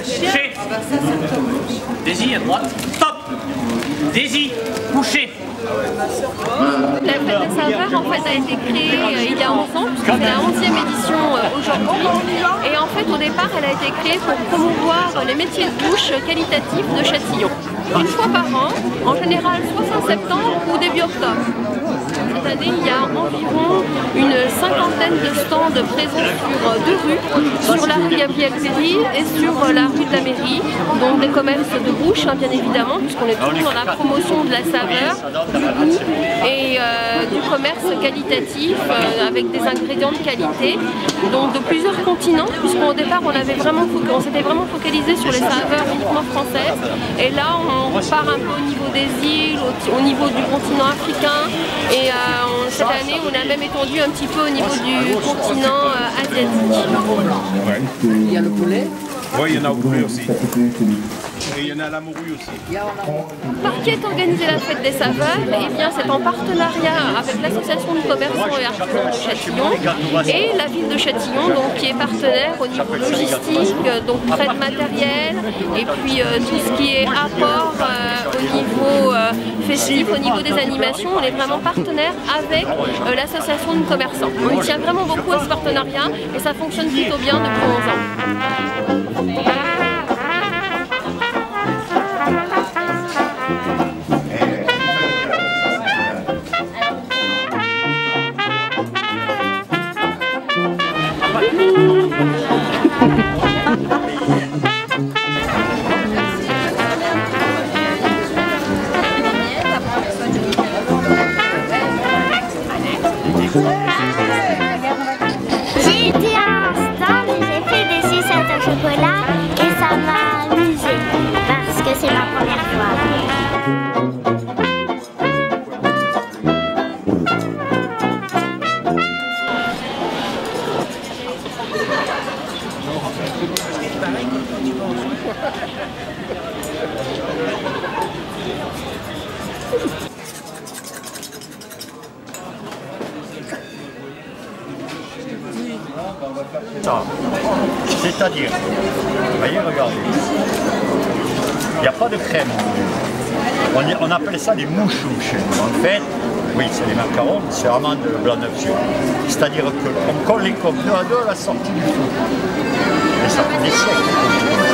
couché. Daisy à droite, stop. Daisy, couché. La fête des saveurs en fait a été créée il y a 11 ans, puisque c'est la 11e édition aujourd'hui. Et en fait au départ elle a été créée pour promouvoir les métiers de bouche qualitatifs de Châtillon. Une fois par an, en général soit fin septembre ou début octobre. Cette année, il y a environ une cinquantaine de stands présents sur 2 rues, sur la rue Gabriel Péry et sur la rue de la Mairie, donc des commerces de bouche, bien évidemment, puisqu'on est toujours dans la promotion de la saveur, du goût et du commerce qualitatif avec des ingrédients de qualité, donc de plusieurs continents, puisqu'au départ on s'était vraiment focalisé sur les saveurs uniquement françaises, et là on part un peu au niveau des îles, au niveau du continent africain, et cette année on a même étendu un petit peu au niveau du continent asiatique. Ouais. Il y a le poulet. Oui, il y en a au poulet aussi. Et il y en a à la morue aussi. Par qui est organisée la fête des saveurs? Eh bien, c'est en partenariat avec l'association de commerçants et artisans de Châtillon et la ville de Châtillon, donc qui est partenaire au niveau logistique, donc prêt de matériel, et puis tout ce qui est apport au niveau festif, au niveau des animations. On est vraiment partenaire avec l'association de commerçants. On y tient vraiment beaucoup à ce partenariat et ça fonctionne plutôt bien depuis 11 ans. J'ai été à un stand, j'ai fait des sucettes au chocolat et ça m'a amusé parce que c'est ma première fois. C'est-à-dire, voyez, regardez, il n'y a pas de crème. On appelle ça des mouchous chez nous. En fait, oui, c'est les macarons, c'est amande blanc d'œuf. C'est-à-dire qu'on colle les coques 2 à 2 à la sortie du four. Et ça fait des siècles.